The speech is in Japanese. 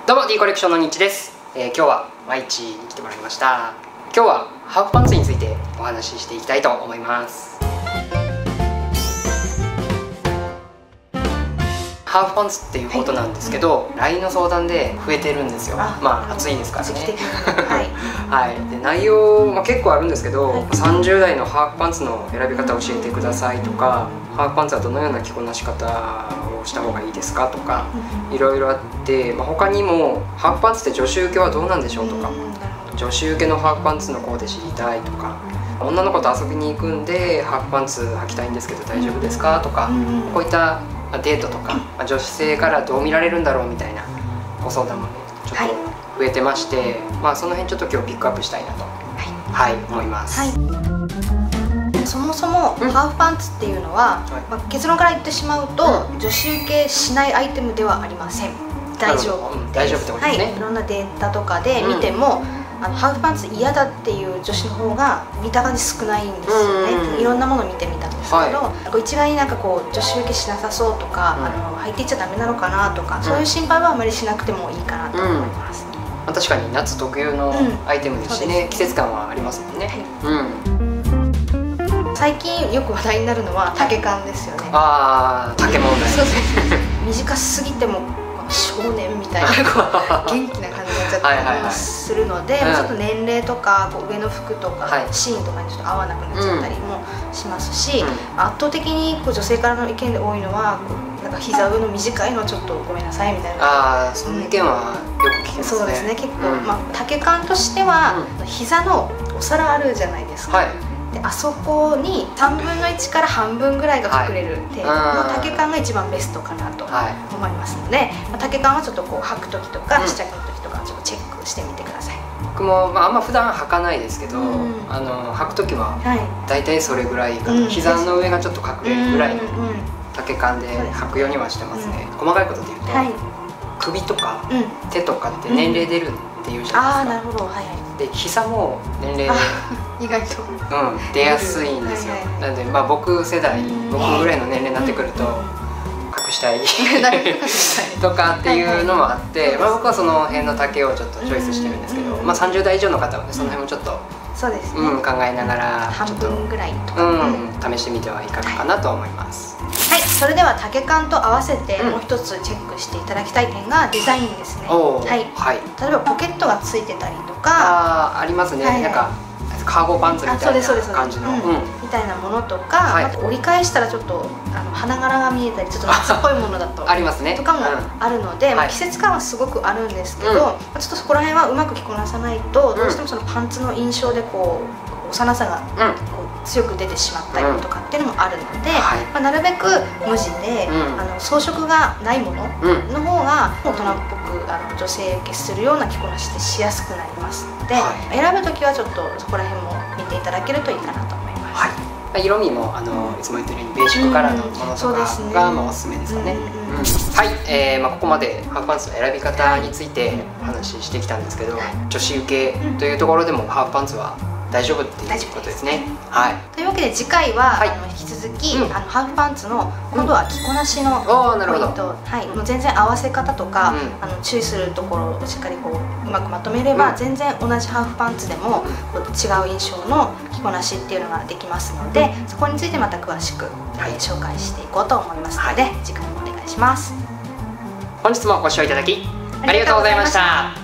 どうも D コレクションのにちです。今日は毎日に来てもらいました。今日はハーフパンツについてお話ししていきたいと思います。ハーフパンツっていうことなんですけど、LINE の相談で増えてるんですよ。まあ暑いですからね。はい。で内容、結構あるんですけど、30代のハーフパンツの選び方を教えてくださいとか、ハーフパンツはどのような着こなし方をした方がいいですかとか、いろいろあって、他にもハーフパンツって女子受けはどうなんでしょうとか、女子受けのハーフパンツのコーデ知りたいとか、女の子と遊びに行くんでハーフパンツ履きたいんですけど大丈夫ですかとか、こういったデートとか女性からどう見られるんだろうみたいなご相談もねちょっと増えてまして、その辺ちょっと今日ピックアップしたいなと思います。 そもそもハーフパンツっていうのは、結論から言ってしまうと、女子受けしないアイテムではありません。大丈夫です。 大丈夫ってことですね。 いろんなデータとかで見ても、ハーフパンツ嫌だっていう女子の方が見た感じ少ないんですよね。いろんなものを見てみたんですけど、一概になんかこう女子受けしなさそうとか、履いていっちゃダメなのかなとか、そういう心配はあまりしなくてもいいかなと思います。 確かに夏特有のアイテムですしね、季節感はありますもんね。 最近よく話題になるのは丈感ですよね。 丈問題。 短すぎても少年みたいな元気な感じになっちゃったりもするので、ちょっと年齢とか上の服とかシーンとかにちょっと合わなくなっちゃったりもしますし、圧倒的に女性からの意見で多いのはなんか膝上の短いのはちょっとごめんなさいみたいな。 その意見はよく聞きますね。 そうですね。結構丈感としては膝のお皿あるじゃないですか。であそこに3分の1から半分ぐらいが隠れる程度の丈感が一番ベストかなと思いますので、丈感はちょっとこう履く時とか試着の時とかちょっとチェックしてみてください。 僕もあんま普段履かないですけど、履く時はだいたいそれぐらいかな、膝の上がちょっと隠れるぐらいの丈感で履くようにはしてますね。細かいことで言うと首とか手とかって年齢出るっていうじゃないですか。 なるほど。 で膝も年齢意外と出やすいんですよ。なので僕世代、僕ぐらいの年齢になってくると隠したいとかっていうのもあって、僕はその辺の丈をちょっとチョイスしてるんですけど、30代以上の方はねその辺もちょっと考えながら半分ぐらいと試してみてはいかがかなと思います。 はい、それでは丈感と合わせてもう一つチェックしていただきたい点がデザインですね。例えばポケットがついてたりとかありますね。なんかカーゴパンツみたいな感じのみたいなものとか、折り返したらちょっと花柄が見えたりちょっと夏っぽいものだとありますねとかもあるので、季節感はすごくあるんですけど、ちょっとそこら辺はうまく着こなさないとどうしてもそのパンツの印象でこう幼さが強く出てしまったりとかっていうのもあるので、なるべく無地で装飾がないものの方が大人っぽく女性受けするような着こなしってしやすくなりますので、選ぶ時はちょっとそこら辺も見ていただけるといいかなと思います。 色味もいつも言ってるようにベーシックカラーのものとかがおすすめですかね。ここまでハーフパンツの選び方についてお話ししてきたんですけど、女子受けというところでもハーフパンツは大丈夫っていうことですね。 というわけで次回は引き続きハーフパンツの今度は着こなしのポイント、もう全然合わせ方とか注意するところをしっかりこううまくまとめれば全然同じハーフパンツでも違う印象の着こなしっていうのができますので、そこについてまた詳しく紹介していこうと思いますので次回もお願いします。 本日もご視聴いただきありがとうございました。